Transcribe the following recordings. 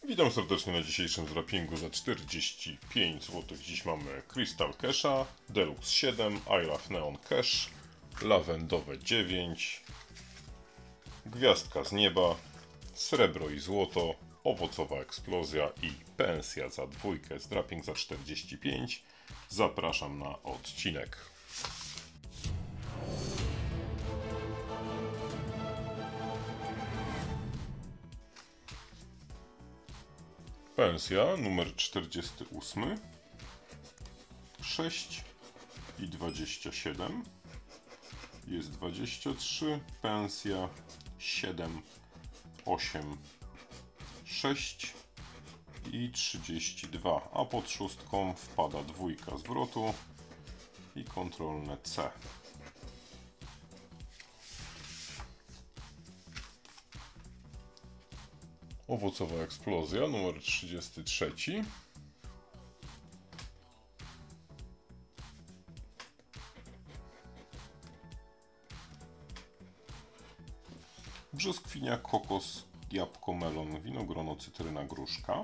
Witam serdecznie na dzisiejszym wrappingu za 45 zł. Dziś mamy Crystal Casha, Deluxe 7, I Love Neon Cash, Lawendowe 9, Gwiazdka z nieba, Srebro i złoto, Owocowa eksplozja i Pensja za dwójkę. Wrapping za 45. Zapraszam na odcinek. Pensja numer 48, 6 i 27, jest 23, pensja 7, 8, 6 i 32, a pod szóstką wpada dwójka zwrotu i kontrolne C. Owocowa eksplozja numer 33. Brzoskwinia, kokos, jabłko, melon, winogrono, cytryna, gruszka.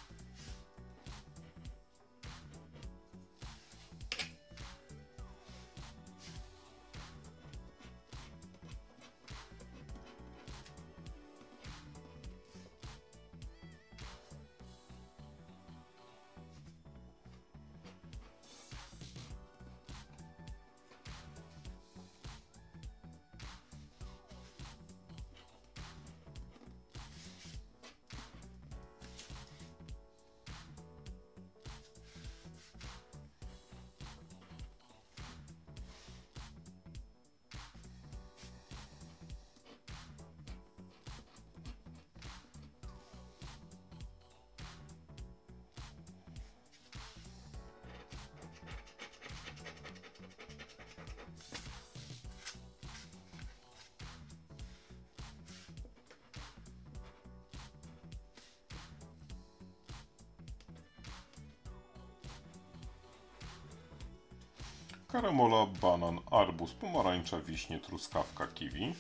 Karamola, banan, arbuz, pomarańcza, wiśnie, truskawka, kiwi.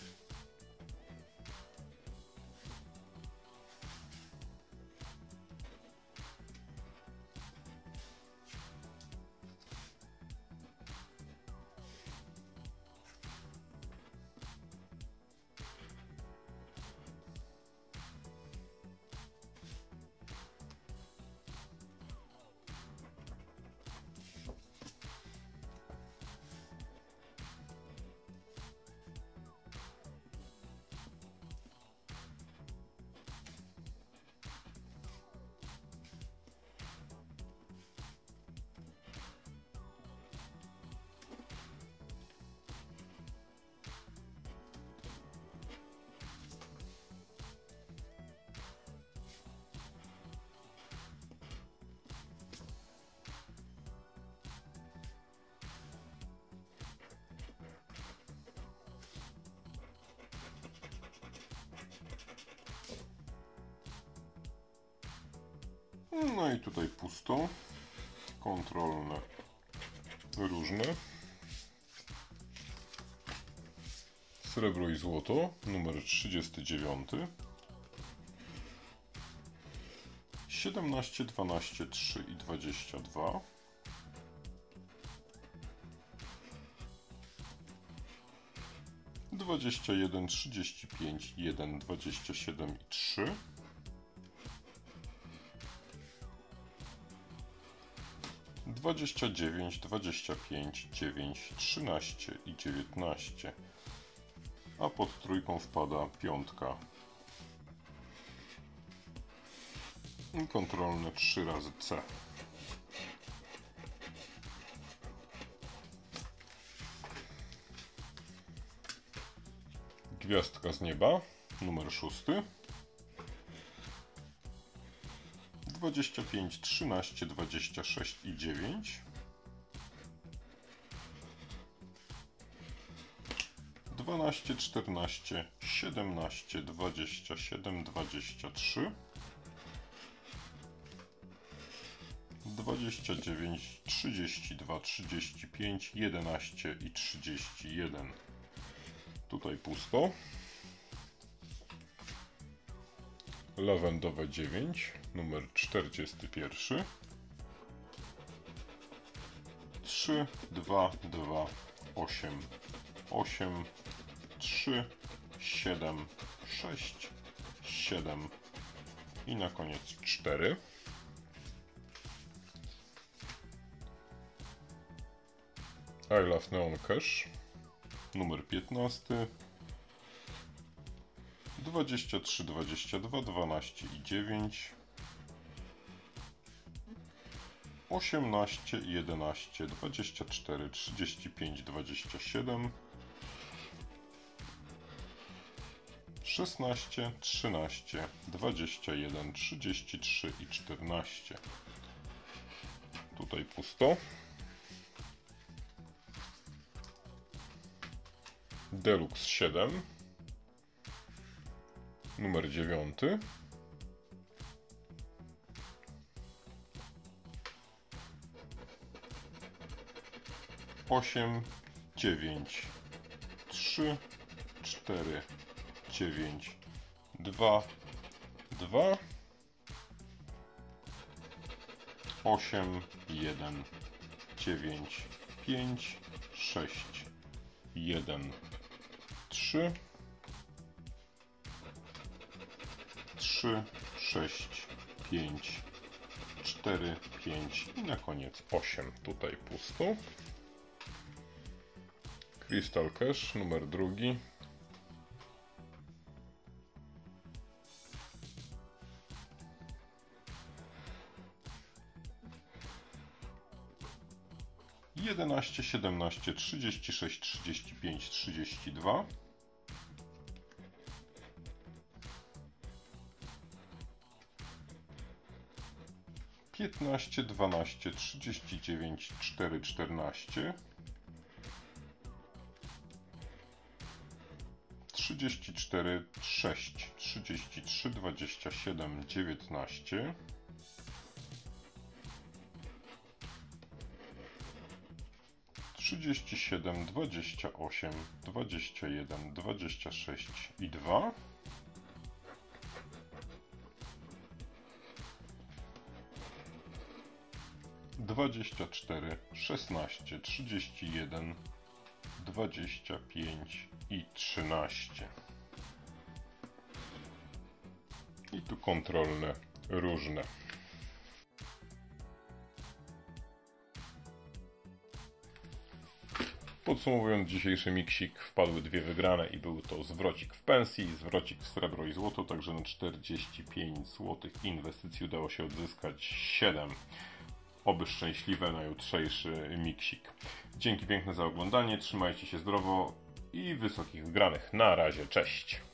No i tutaj pusto, kontrolne, różne, srebro i złoto, numer 39, 17, 12, 3 i 22, 21, 35, 1, 27 i 3, 29, 25, 9, 13 i 19, a pod trójką wpada piątka i kontrolne 3 razy C. Gwiazdka z nieba numer 6, 25, 13, 26 i 9, 12, 14, 17, 27, 23, 29, 32, 35, 11 i 31. Tutaj pusto. lawendowe 9, numer 41. 3, 2, 2, 8, 8, 3, 7, 6, 7 i na koniec 4. I Love Neon Cash, numer 15, 23, 22, 12 i 9, 18, 11, 24, 35, 27, 16, 13, 21, 33 i 14. Tutaj pusto. Deluxe 7, numer 9, 8, 9, 3, 4, 9, 2, 2, 8, 1, 9, 5, 6, 1, 3, 3, 6, 5, 4, 5 i na koniec 8. Tutaj pusto. Crystal Cash, numer 2. 11, 17, 36, 35, 32. 15, 12, 39, 4, 14. 34, 6, 33, 27, 19. 37, 28, 21, 26 i 2. 24, 16, 31, 25 i 13. I tu kontrolne różne. Podsumowując dzisiejszy miksik, wpadły dwie wygrane i był to zwrocik w pensji, zwrocik w srebro i złoto, także na 45 zł inwestycji udało się odzyskać 7. Oby szczęśliwe na jutrzejszy miksik. Dzięki piękne za oglądanie, trzymajcie się zdrowo i wysokich wygranych. Na razie, cześć!